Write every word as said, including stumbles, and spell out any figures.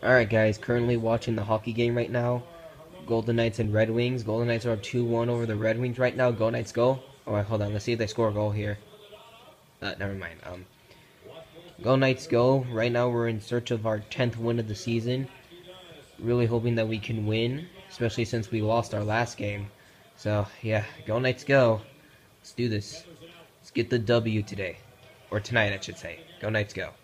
Alright guys, currently watching the hockey game right now. Golden Knights and Red Wings. Golden Knights are up two one over the Red Wings right now. Go Knights go. Alright, hold on. Let's see if they score a goal here. Uh, never mind. Um, Go Knights go. Right now we're in search of our tenth win of the season. Really hoping that we can win, especially since we lost our last game. So, yeah, Go Knights go. Let's do this. Let's get the W today. Or tonight, I should say. Go Knights go.